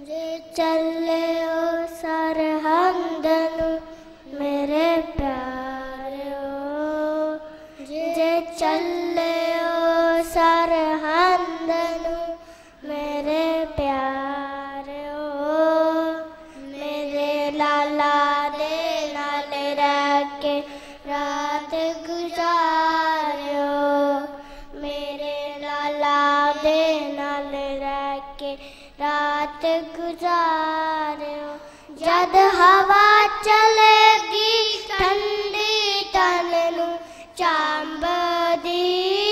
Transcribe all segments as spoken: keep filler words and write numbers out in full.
जे चले ओ सरहंद नू मेरे प्यारे ओ, जे चले ओ सरहंद नू मेरे प्यारे ओ, मेरे लाला दे नाल रह के रात गुजारियो, मेरे लाला दे नाल रह के रात गुजारियो। जद हवा चलेगी ठंडी तन नू चांबदी,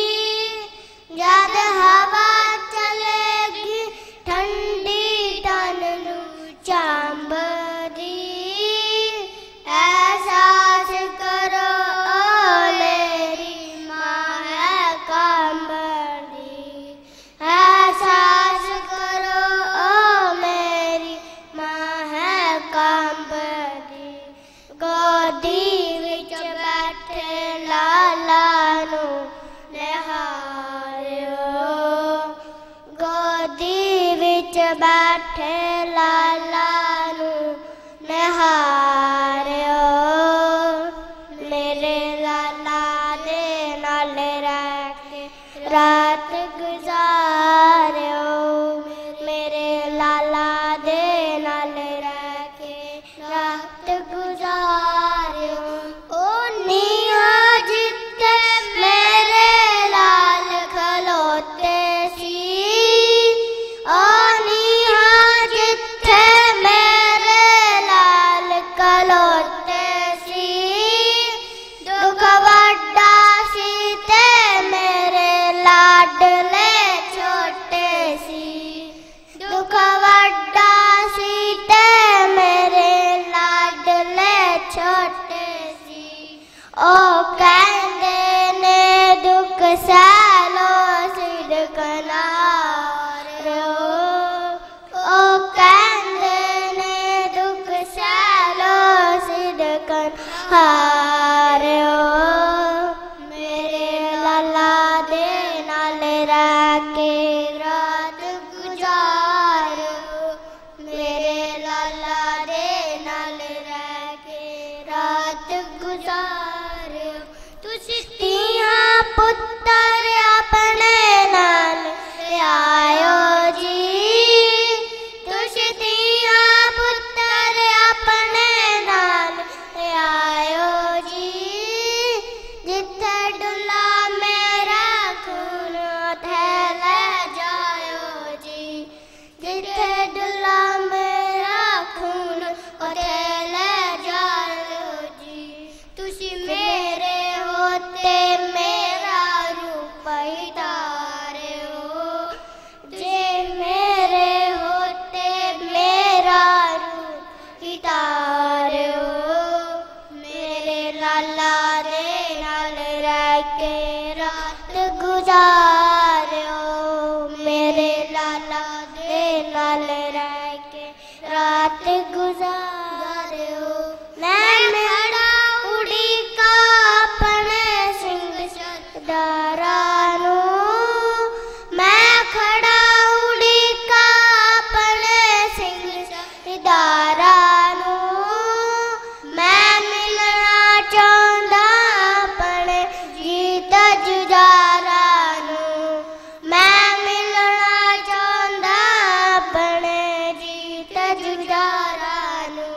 जद हवा चलेगी ठंडी तन नू चांबदी, एहसास करो मेरी माँ है कांबदी, एहसास करो मेरी माँ है कांबदी। गोदी विच बैठे लाला नू निहारियो, गोदी विच बैठे लाला नू निहारियो, मेरे लाला दे नाल रह के रात गुजारियो, मेरे लाला दे नाल रह के रात गुजारियो। ओ निया जिते मेरे लाल खलोते सी, ओ निया जिते मेरे लाल खलोते सी, दुख वड्डा सी ते मेरे लाडले छोटे सी, दुख वड्डा सी ते मेरे लाडले छोटे सी। ओ कहंदे ने दुख सैलो सिदक नाल ओ, ओ कहंदे ने दुख सैलो सिदक हार ओ, मेरे लाला दे नाल रह के रात गुजारो, मेरे लाला दे नाल रह के रात गुजारो। तुसी तियां पुत्तर अपने नाल आयो जी, तुसी तियां पुत्तर अपने नाल आयो जी, जिथे डुला मेरा खून उथे ले जायो जी, जिथे डुला मेरा खून उथे ले जायो जी। तुसी मेरे होते मेरा रूप ही तारे हो, जे मेरे होते मेरा रूप ही तारे हो, मेरे लाला दे नाल रह के रात गुजारियो, मेरे लाला दे नाल रह के रात गुजारियो। मैं खड़ा उड़ी का अपने सिंह सरदारा नू, मैं खड़ा उड़ी का अपने सिंह सरदारा नू, मैं मिलना चाहंदा अपने जीत जुजारा नू, मैं मिलना चाहंदा अपने जीत जुजारा नू,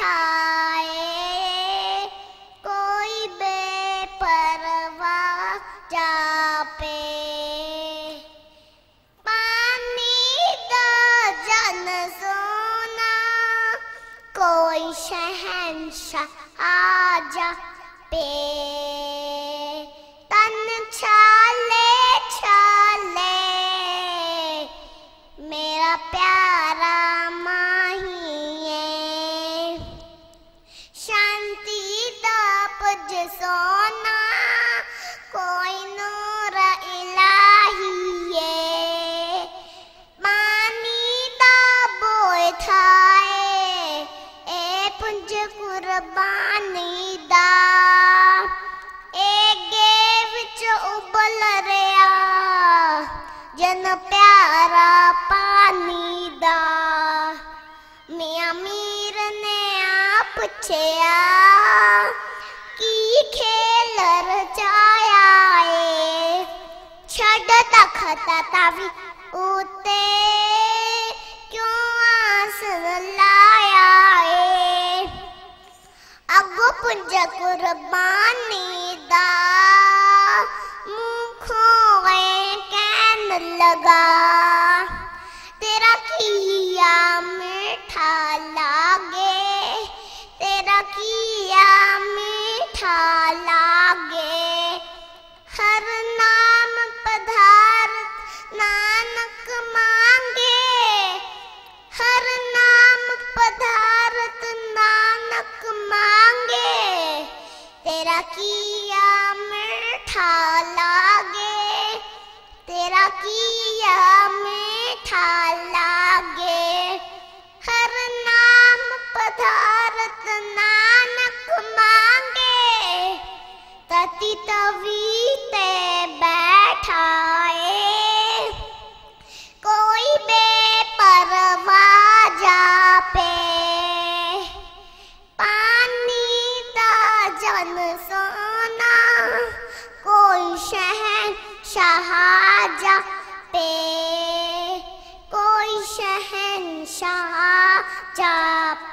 ठाए, कोई बेपरवाह जा पे। पानी दा जन सोना, कोई शहंशाह आजा पे। तन छाले छाले मेरा प्यारा माहिए, शांति दा पुज सोना, कोई नूर इलाहिए। पानी दा बोए थाए, ए पुंज कुर्बानी दा। एगे विच उबल रिया जन प्यारा पानी दा। मियां मीर ने आ पुछया, की खेल रचाया ए। छड़ तखत तावी उते, क्यों आसन लाया ए। अगो पुंज कुर्बानी दा, मुखों कहन लगा, तेरा किया मीठा लागे, तेरा किया मीठा लागे। हर नाम पधारत नानक मांगे, हर नाम पधारत नानक मांगे। तेरा किया मीठा लागे, तेरा किया मीठा लागे। हर नाम पधारत नानक मांगे, तति तवी ते बैठाए, कोई बेपरवाह जा पे। पानी दा जन सोना, कोई शहंशाह जा पे, कोई शहंशाह जा